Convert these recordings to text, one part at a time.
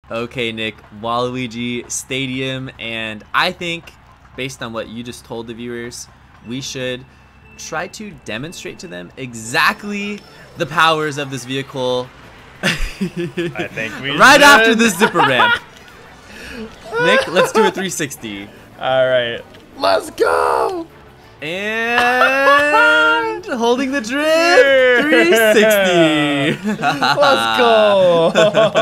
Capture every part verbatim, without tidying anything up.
Okay, Nick, Waluigi Stadium, and I think, based on what you just told the viewers, we should try to demonstrate to them exactly the powers of this vehicle. I think we right should. after this zipper ramp. Nick, let's do a three sixty. All right, let's go. And holding the drift, three sixty. Let's go.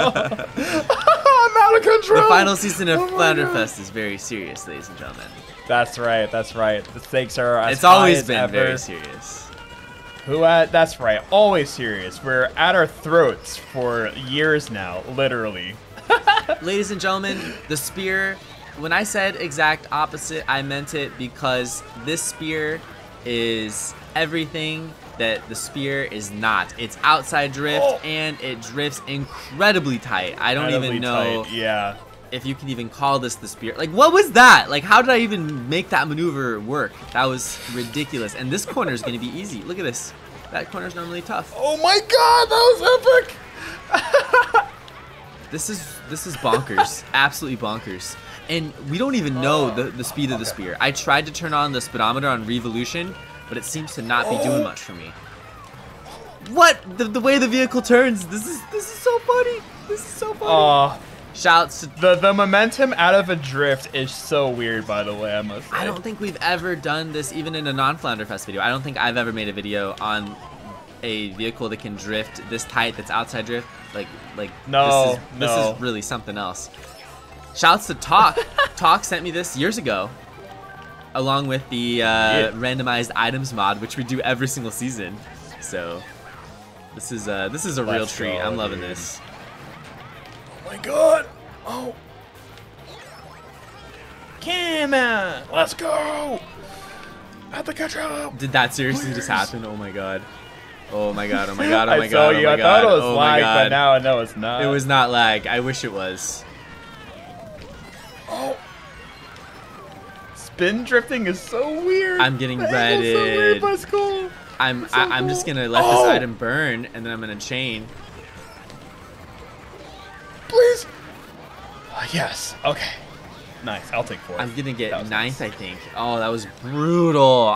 I'm out of control. The final season of Oh my Flounderfest God. is very serious, ladies and gentlemen. That's right. That's right. The stakes are as It's always high as been ever. very serious. Who at? That's right. Always serious. We're at our throats for years now, literally. Ladies and gentlemen, the spear, when I said exact opposite, I meant it because this spear is everything that the spear is not. It's outside drift, Oh. and it drifts incredibly tight. I don't Incredibly even know tight, Yeah. if you can even call this the spear. Like, what was that? Like, how did I even make that maneuver work? That was ridiculous. And this corner is going to be easy. Look at this. That corner is normally tough. Oh my God, that was epic. This is this is bonkers. Absolutely bonkers. And we don't even know the, the speed of the spear. I tried to turn on the speedometer on Revolution, but it seems to not be doing much for me. What? The, the way the vehicle turns. This is this is so funny. This is so funny. Uh, Shouts to... the the momentum out of a drift is so weird, by the way, I must say. I don't think we've ever done this even in a non-Flounderfest video. I don't think I've ever made a video on a vehicle that can drift this tight, that's outside drift. Like, like No, this is, no. this is really something else. Shouts to Talk. Talk sent me this years ago, along with the uh, Yeah. randomized items mod, which we do every single season. So this is uh, this is a real Let's treat. go, I'm loving dude. this. Oh my God. Oh. Come on. Let's go. At the catch up. Did that seriously just Please. happen? Oh my god. Oh my god. Oh my god. Oh my I god. saw Oh you. my I god. thought it was Oh my lag, god. but now I know it's not. It was not lag. I wish it was. Oh. Spin drifting is so weird. I'm getting The angle's so weird, redded. but it's cool. I'm It's so I, I'm just cool. gonna let Oh. this item burn, and then I'm gonna chain. Please. Ah, yes. Okay. Nice. I'll take four. I'm gonna That get was ninth, nice. I think. Oh, that was brutal.